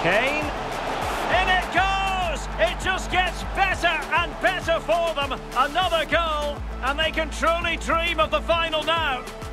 Kane. In it goes! It just gets better and better for them. Another goal, and they can truly dream of the final now.